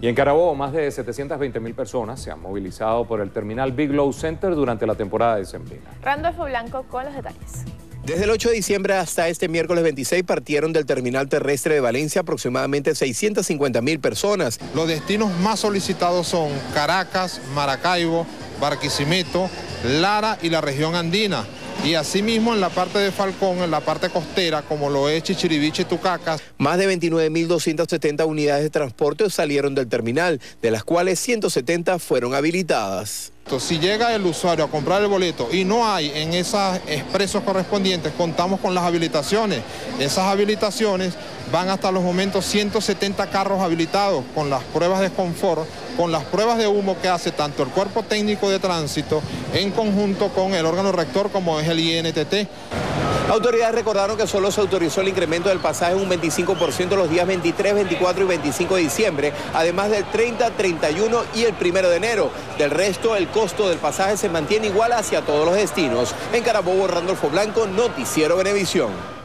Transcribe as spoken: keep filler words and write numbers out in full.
Y en Carabobo, más de setecientas veinte mil personas se han movilizado por el terminal Big Low Center durante la temporada decembrina. Randolfo Blanco con los detalles. Desde el ocho de diciembre hasta este miércoles veintiséis partieron del terminal terrestre de Valencia aproximadamente seiscientas cincuenta mil personas. Los destinos más solicitados son Caracas, Maracaibo, Barquisimeto, Lara y la región andina. Y asimismo en la parte de Falcón, en la parte costera, como lo es Chichiriviche y Tucacas. Más de veintinueve mil doscientas setenta unidades de transporte salieron del terminal, de las cuales ciento setenta fueron habilitadas. Si llega el usuario a comprar el boleto y no hay en esos expresos correspondientes, contamos con las habilitaciones. Esas habilitaciones van hasta los momentos ciento setenta carros habilitados con las pruebas de confort, con las pruebas de humo que hace tanto el Cuerpo Técnico de Tránsito en conjunto con el órgano rector como es el I N T T. Autoridades recordaron que solo se autorizó el incremento del pasaje en un veinticinco por ciento los días veintitrés, veinticuatro y veinticinco de diciembre, además del treinta, treinta y uno y el primero de enero. Del resto, el costo del pasaje se mantiene igual hacia todos los destinos. En Carabobo, Randolfo Blanco, Noticiero Venevisión.